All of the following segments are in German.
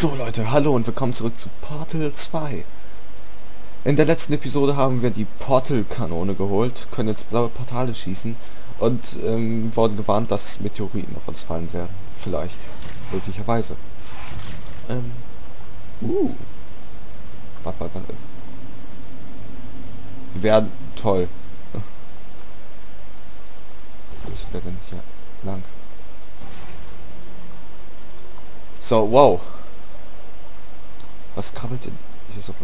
So Leute, hallo und willkommen zurück zu Portal 2. In der letzten Episode haben wir die Portal-Kanone geholt, können jetzt blaue Portale schießen und wurden gewarnt, dass Meteoriten auf uns fallen werden. Vielleicht. Möglicherweise. Ähm. Warte. Wir werden toll. Wo ist der denn hier lang? So, wow. Was krabbelt denn hier so rum?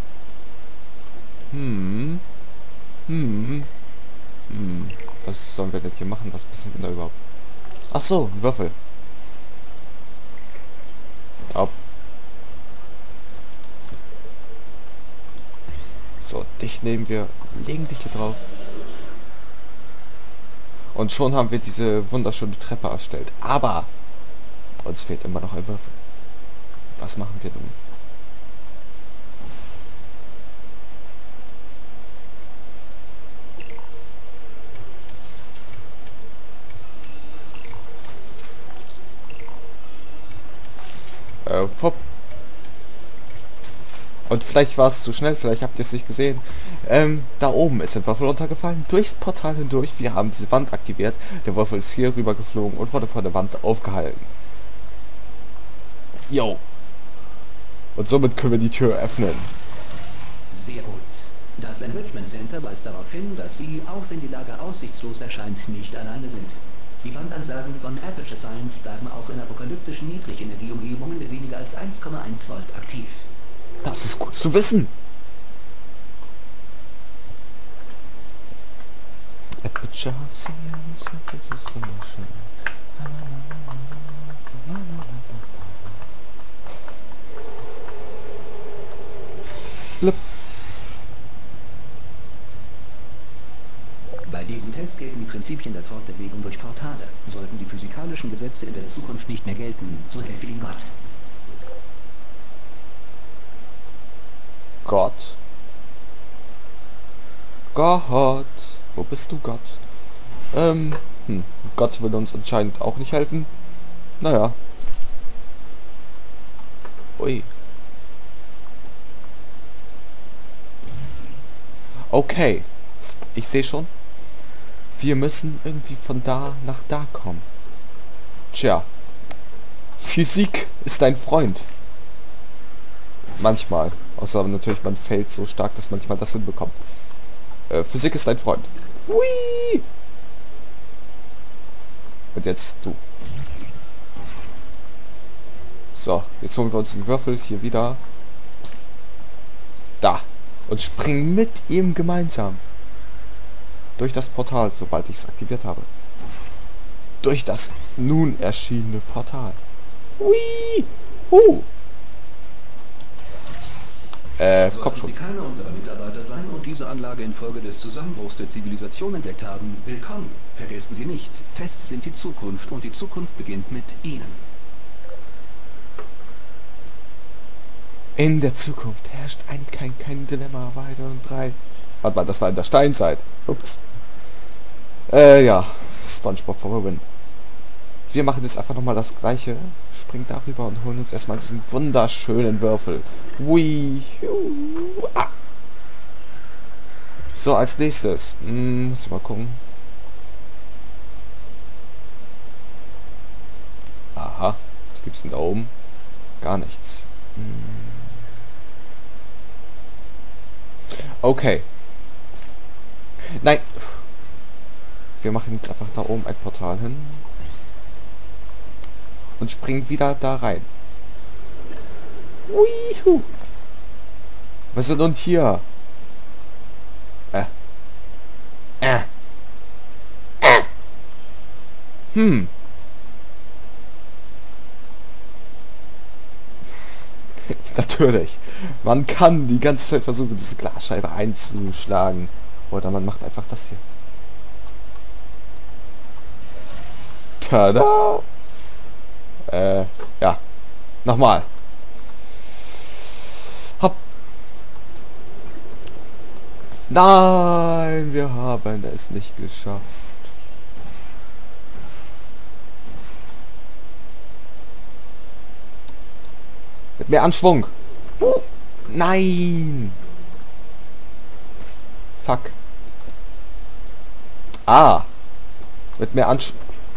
Was sollen wir denn hier machen? Was passiert denn da überhaupt? Ach so, ein Würfel. Ab. So, dich nehmen wir, legen dich hier drauf. Und schon haben wir diese wunderschöne Treppe erstellt. Aber uns fehlt immer noch ein Würfel. Was machen wir nun? Fupp. Und vielleicht war es zu schnell, vielleicht habt ihr es nicht gesehen. Da oben ist ein Würfel runtergefallen, durchs Portal hindurch. Wir haben diese Wand aktiviert. Der Würfel ist hier rüber geflogen und wurde von der Wand aufgehalten. Jo. Und somit können wir die Tür öffnen. Sehr gut. Das Enrichment Center weist darauf hin, dass Sie, auch wenn die Lage aussichtslos erscheint, nicht alleine sind. Die Wandansagen von Aperture Science bleiben auch in apokalyptischen Niedrigenergieumgebungen mit weniger als 1,1 Volt aktiv. Das ist gut zu wissen. Aperture Science, das ist wunderschön. Blub. Bei diesem Test gelten die Prinzipien der Fortbewegung durch Portale. Sollten die physikalischen Gesetze in der Zukunft nicht mehr gelten, so helfe Ihnen Gott. Gott. Gott. Wo bist du, Gott? Gott will uns anscheinend auch nicht helfen. Naja. Ui. Okay. Ich sehe schon. Wir müssen irgendwie von da nach da kommen. Tja. Physik ist ein Freund. Manchmal. Außer natürlich, man fällt so stark, dass manchmal das hinbekommt. Physik ist ein Freund. Hui! Und jetzt du. So, jetzt holen wir uns den Würfel hier wieder. Da. Und springen mit ihm gemeinsam. Durch das Portal, sobald ich es aktiviert habe. Durch das nun erschienene Portal. Hui! Komm schon. Sie keiner unserer Mitarbeiter sein und diese Anlage infolge des Zusammenbruchs der Zivilisation entdeckt haben, willkommen. Vergessen Sie nicht, Tests sind die Zukunft und die Zukunft beginnt mit Ihnen. In der Zukunft herrscht eigentlich kein Dilemma weiter und 3. Warte mal, das war in der Steinzeit. Ups. Ja. SpongeBob for Win. Wir machen jetzt einfach nochmal das gleiche. Springen darüber und holen uns erstmal diesen wunderschönen Würfel. Ui. Ah. So, als nächstes. Muss ich mal gucken. Aha. Was gibt's denn da oben? Gar nichts. Okay. Nein. Wir machen jetzt einfach da oben ein Portal hin. Und springen wieder da rein. Uihu. Was ist denn hier? Natürlich. Man kann die ganze Zeit versuchen, diese Glasscheibe einzuschlagen. Oder man macht einfach das hier. Tada! Ja. Nochmal. Hopp. Nein, wir haben es nicht geschafft. Mit mehr Anschwung. Nein. Fuck. Ah. Mit mehr Anschwung.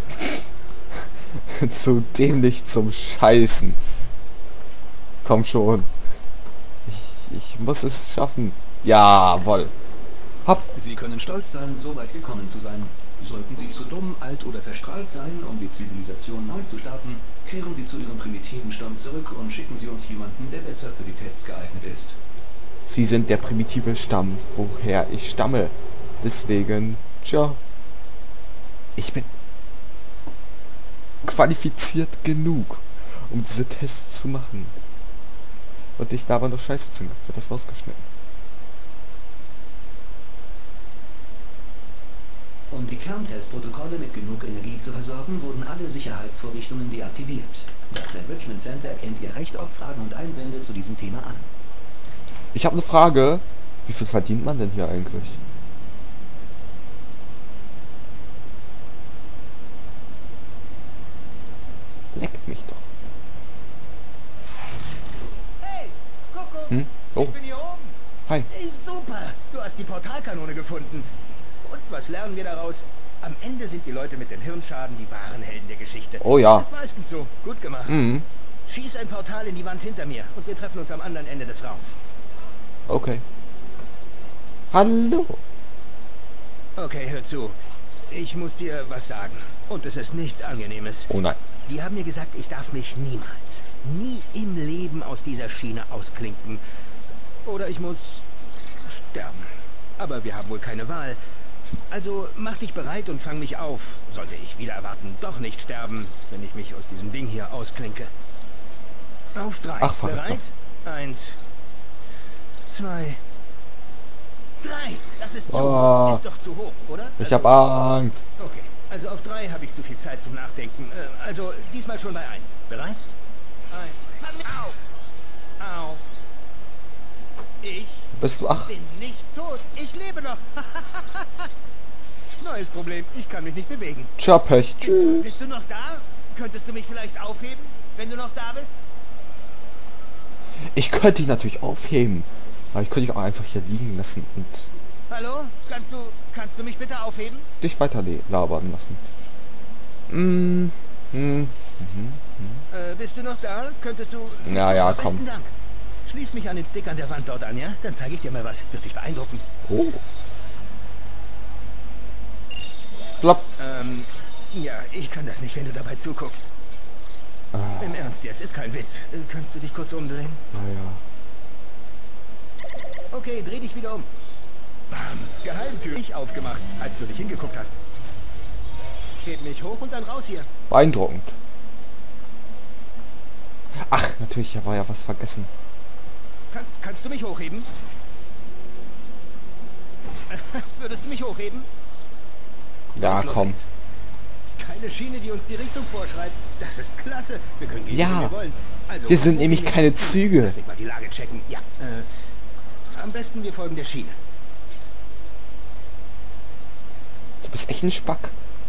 Zu dämlich zum Scheißen. Komm schon. Ich muss es schaffen. Jawohl. Hopp. Sie können stolz sein, so weit gekommen zu sein. Sollten Sie zu dumm, alt oder verstrahlt sein, um die Zivilisation neu zu starten, kehren Sie zu Ihrem primitiven Stamm zurück und schicken Sie uns jemanden, der besser für die Tests geeignet ist. Sie sind der primitive Stamm, woher ich stamme. Deswegen, tja. Ich bin qualifiziert genug, um diese Tests zu machen. Und ich laber noch Scheiße zu machen. Wird das rausgeschnitten? Um die Kerntestprotokolle mit genug Energie zu versorgen, wurden alle Sicherheitsvorrichtungen deaktiviert. Das Enrichment Center erkennt Ihr Recht auf Fragen und Einwände zu diesem Thema an. Ich habe eine Frage. Wie viel verdient man denn hier eigentlich? Leckt mich doch. Hey, Kuckuck! Hm? Oh, Ich bin hier oben! hi. Hey, super! Du hast die Portalkanone gefunden. Und was lernen wir daraus? Am Ende sind die Leute mit dem Hirnschaden die wahren Helden der Geschichte. Oh ja. Das ist meistens so. Gut gemacht. Mhm. Schieß ein Portal in die Wand hinter mir und wir treffen uns am anderen Ende des Raums. Okay. Hallo. Okay, hör zu. Ich muss dir was sagen. Und es ist nichts Angenehmes. Oh nein. Die haben mir gesagt, ich darf mich niemals, nie im Leben aus dieser Schiene ausklinken. Oder ich muss sterben. Aber wir haben wohl keine Wahl. Also mach dich bereit und fang mich auf. Sollte ich wieder erwarten, doch nicht sterben, wenn ich mich aus diesem Ding hier ausklinke. Auf 3. Ach, verrückt. Bereit? 1, 2, 3. Das ist zu hoch. Ist doch zu hoch, oder? Ich Also- hab Angst. Okay, also auf 3 habe ich zu viel Zeit zum Nachdenken. Also diesmal schon bei 1. Bereit? 1. Fang mich auf! Au. Ich Bist du? Ach. bin nicht tot. Ich lebe noch. Neues Problem. Ich kann mich nicht bewegen. Tja, Pech. Tschüss. Bist du noch da? Könntest du mich vielleicht aufheben, wenn du noch da bist? Ich könnte dich natürlich aufheben. Aber ich könnte dich auch einfach hier liegen lassen und Hallo? Kannst du mich bitte aufheben? dich weiter labern lassen. Bist du noch da? Könntest du... Ja, komm. Besten Dank. Schließ mich an den Stick an der Wand dort an, ja? Dann zeige ich dir mal was. Wird dich beeindrucken. Oh. Plopp. Ja, ich kann das nicht, wenn du dabei zuguckst. Im Ernst jetzt, ist kein Witz. Kannst du dich kurz umdrehen? Naja. Okay, dreh dich wieder um. Bam, Geheimtür. Ich aufgemacht, als du dich hingeguckt hast. Heb mich hoch und dann raus hier. Beeindruckend. Ach, natürlich, hier war ja was vergessen. Kannst du mich hochheben? Würdest du mich hochheben? Ja, Los komm. geht's. Keine Schiene, die uns die Richtung vorschreibt. Das ist klasse. Wir können gehen, Ja. wo wir wollen. Also, Wir sind wo nämlich gehen wir? keine Züge. Lass mich mal die Lage checken. Ja, am besten wir folgen der Schiene. Du bist echt ein Spack.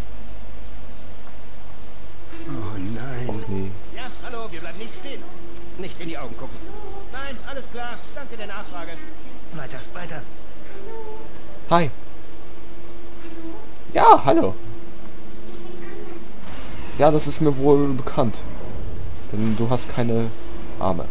Oh nein. Och nee. Ja, hallo, wir bleiben nicht stehen. Nicht in die Augen gucken. Nein, alles klar. Danke der Nachfrage. Weiter, weiter. Hi. Ja, hallo. Ja, das ist mir wohl bekannt. Denn du hast keine Arme.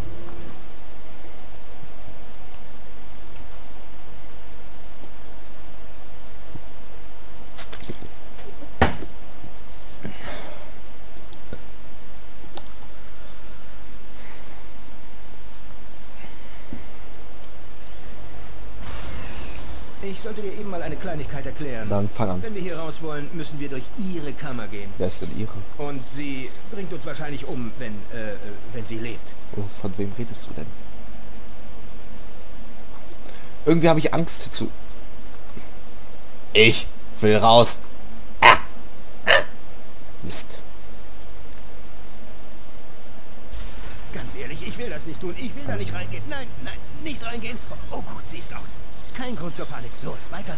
Ich sollte dir eben mal eine Kleinigkeit erklären. Dann fang an. Wenn wir hier raus wollen, müssen wir durch ihre Kammer gehen. Wer ist denn ihre? Und sie bringt uns wahrscheinlich um, wenn sie lebt. Oh, von wem redest du denn? Irgendwie habe ich Angst zu... Ich will raus. Mist. Ganz ehrlich, ich will das nicht tun. Ich will da nicht reingehen. Nein, nein, nicht reingehen. Oh gut, siehst aus. Kein Grund zur Panik. Los, weiter.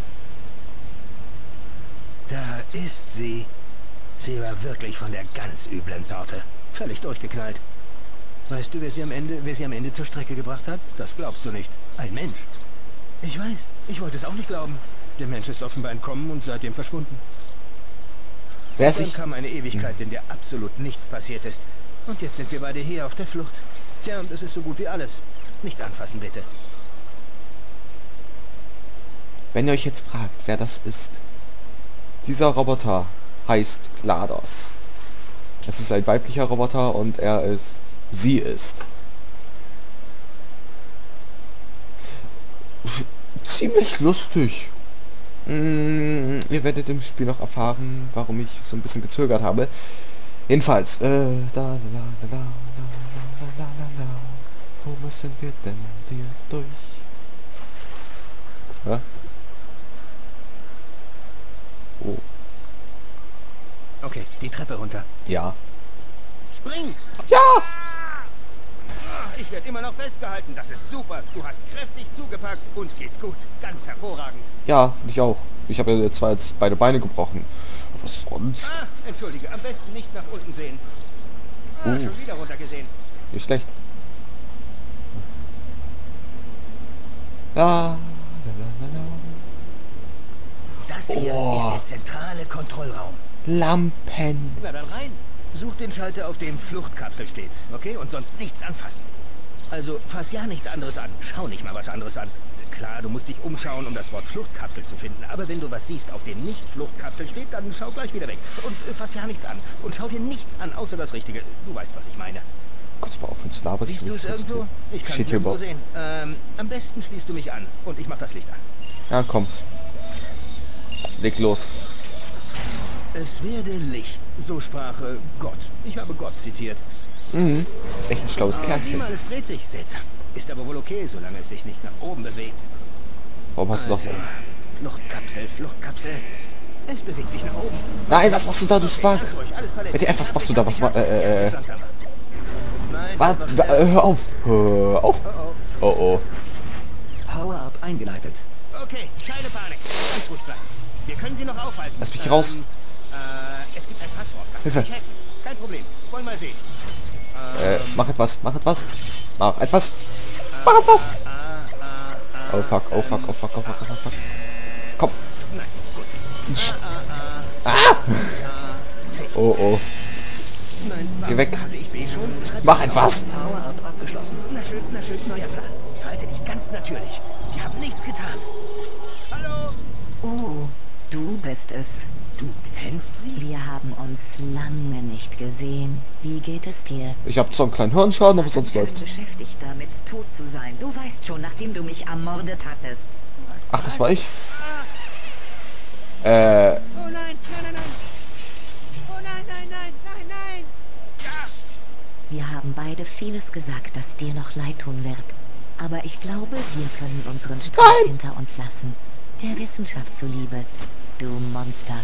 Da ist sie. Sie war wirklich von der ganz üblen Sorte. Völlig durchgeknallt. Weißt du, wer sie am Ende zur Strecke gebracht hat? Das glaubst du nicht. Ein Mensch. Ich weiß. Ich wollte es auch nicht glauben. Der Mensch ist offenbar entkommen und seitdem verschwunden. Wer Dann sich... kam eine Ewigkeit, in der absolut nichts passiert ist. Und jetzt sind wir beide hier auf der Flucht. Tja, und das ist so gut wie alles. Nichts anfassen, bitte. Wenn ihr euch jetzt fragt, wer das ist. Dieser Roboter heißt GLaDOS. Es ist ein weiblicher Roboter und sie ist ziemlich lustig. Ihr werdet im Spiel noch erfahren, warum ich so ein bisschen gezögert habe. Jedenfalls, wo müssen wir denn hier durch? Ja? Oh. Okay, die Treppe runter. Ja. Spring! Ja! Ich werde immer noch festgehalten. Das ist super. Du hast kräftig zugepackt. Uns geht's gut. Ganz hervorragend. Ja, finde ich auch. Ich habe ja zwar jetzt beide Beine gebrochen. Aber was sonst? Entschuldige. Am besten nicht nach unten sehen. Schon wieder runtergesehen. Nicht schlecht. Ja. Das hier ist der zentrale Kontrollraum. Lampen. Na dann rein. Such den Schalter, auf dem Fluchtkapsel steht, okay? Und sonst nichts anfassen. Also, fass ja nichts anderes an. Schau nicht mal was anderes an. Klar, du musst dich umschauen, um das Wort Fluchtkapsel zu finden. Aber wenn du was siehst, auf dem nicht Fluchtkapsel steht, dann schau gleich wieder weg. Und fass ja nichts an. Und schau dir nichts an, außer das Richtige. Du weißt, was ich meine. Kurz mal aufhören zu labern. Siehst du es irgendwo? Ich kann es nirgendwo sehen. Am besten schließt du mich an. Und ich mach das Licht an. Ja, komm. Leg los. Es werde Licht, so sprach Gott. Ich habe Gott zitiert. Mhm. Ist echt ein schlaues Sieh Kerlchen. mal, es dreht sich. Seltsam. Ist aber wohl okay, solange es sich nicht nach oben bewegt. Warum hast du doch... Fluchtkapsel, Fluchtkapsel. Es bewegt sich nach oben. Nein, was machst du da, du Schwank? Ganz ruhig, alles Paletti. WTF, was machst du da? Was war... Nein, Was? Hör auf. Hör auf. Oh oh. Power-Up eingeleitet. Okay, keine Panik. Ganz ruhig bleiben. Wir können sie noch aufhalten. Lass mich raus. Es gibt ein Passwort. Das Hilfe. kann ich hacken. Kein Problem. Wollen mal sehen. Mach etwas. Mach etwas. Mach etwas. Mach etwas. Oh fuck, oh fuck, oh fuck, oh fuck, oh fuck. Komm. Nein, gut. Ah! Oh oh. Nein, Geh weg. warte, ich bin schon. Schreib Mach es etwas. Power-Up abgeschlossen. Na schön, neuer Plan. Verhalte dich ganz natürlich. Wir haben nichts getan. Hallo? Oh, du bist es. Du kennst sie? Wir haben uns lange nicht gesehen. Wie geht es dir? Ich hab zwar einen kleinen Hirnschaden, aber sonst Ich bin läuft's. beschäftigt damit, tot zu sein. Du weißt schon, nachdem du mich ermordet hattest. Ach, das war ich? Oh nein, nein, nein, nein. Oh nein, nein, nein, nein, nein. Ja. Wir haben beide vieles gesagt, das dir noch leid tun wird. Aber ich glaube, wir können unseren Streit hinter uns lassen. Der Wissenschaft zuliebe. Du Monster.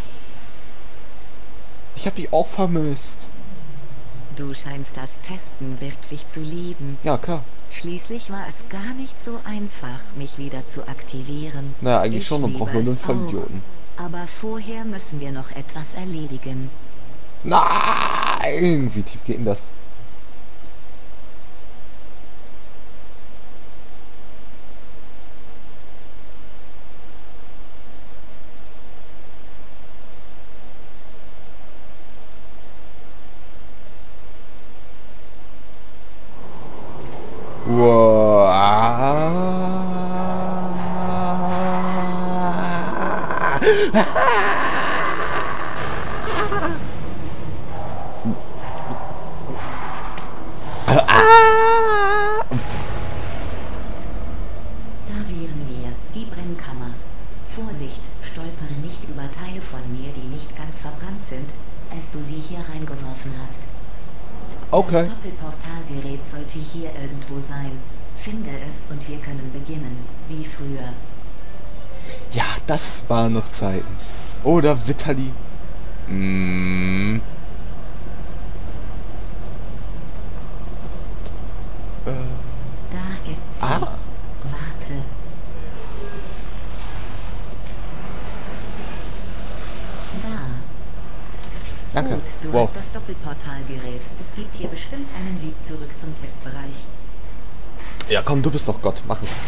Ich hab dich auch vermisst. Du scheinst das Testen wirklich zu lieben. Ja, klar. Schließlich war es gar nicht so einfach, mich wieder zu aktivieren. Naja, eigentlich Ich schon, dann liebe brauchen wir nur einen es Vollidioten. auch. Aber vorher müssen wir noch etwas erledigen. Nein! Wie tief geht denn das? Da wären wir, die Brennkammer. Vorsicht, stolpere nicht über Teile von mir, die nicht ganz verbrannt sind, als du sie hier reingeworfen hast. Okay. Das Doppelportalgerät sollte hier irgendwo sein. Finde es und wir können beginnen, wie früher. Ja, das waren noch Zeiten. Oder Vitali. Da ist sie. Ah. Warte. Da. Danke. Gut, du Wow. hast das Doppelportalgerät. Es gibt hier bestimmt einen Weg zurück zum Testbereich. Ja, komm, du bist doch Gott. Mach es.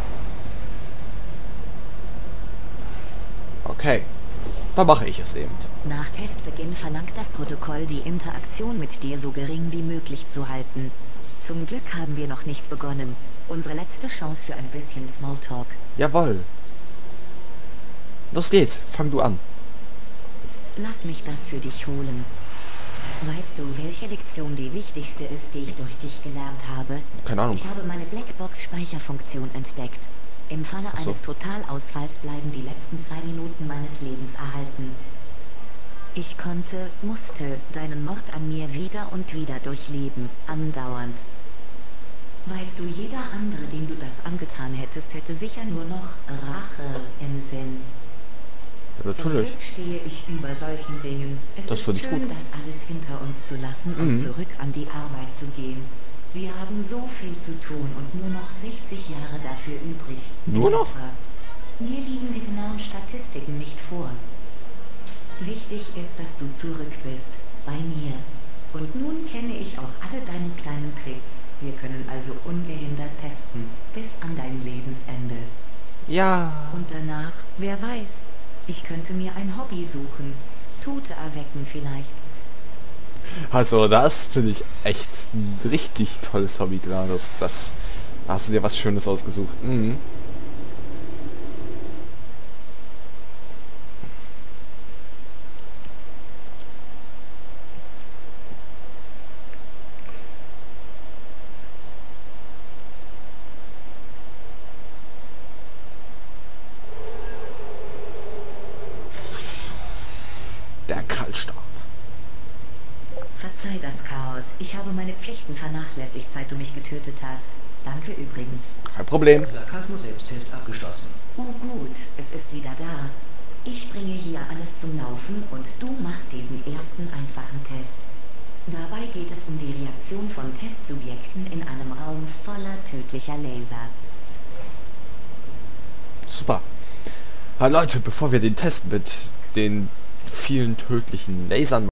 Okay. Dann mache ich es eben. Nach Testbeginn verlangt das Protokoll, die Interaktion mit dir so gering wie möglich zu halten. Zum Glück haben wir noch nicht begonnen. Unsere letzte Chance für ein bisschen Smalltalk. Jawohl. Los geht's. Fang du an. Lass mich das für dich holen. Weißt du, welche Lektion die wichtigste ist, die ich durch dich gelernt habe? Keine Ahnung. Ich habe meine Blackbox-Speicherfunktion entdeckt. Im Falle Ach so. eines Totalausfalls bleiben die letzten 2 Minuten meines Lebens erhalten. Ich musste deinen Mord an mir wieder und wieder durchleben, andauernd. Weißt du, jeder andere, dem du das angetan hättest, hätte sicher nur noch Rache im Sinn. Ja, Zum natürlich. Glück stehe ich über solchen Dingen. Es Das ist finde ich schön, gut. das alles hinter uns zu lassen und zurück an die Arbeit zu gehen. Wir haben so viel zu tun und nur noch 60 Jahre dafür übrig. Nur noch? Etwa. Mir liegen die genauen Statistiken nicht vor. Wichtig ist, dass du zurück bist, bei mir. Und nun kenne ich auch alle deine kleinen Tricks. Wir können also ungehindert testen, bis an dein Lebensende. Ja. Und danach, wer weiß, ich könnte mir ein Hobby suchen. Tote erwecken vielleicht. Also, das finde ich echt ein richtig tolles Hobby, klar. Da hast du dir was Schönes ausgesucht. Mhm. Der Kaltstart. Verzeih das Chaos. Ich habe meine Pflichten vernachlässigt, seit du mich getötet hast. Danke übrigens. Kein Problem. Sarkasmus-Selbsttest abgeschlossen. Oh gut, es ist wieder da. Ich bringe hier alles zum Laufen und du machst diesen ersten einfachen Test. Dabei geht es um die Reaktion von Testsubjekten in einem Raum voller tödlicher Laser. Super. Leute, bevor wir den Test mit den vielen tödlichen Lasern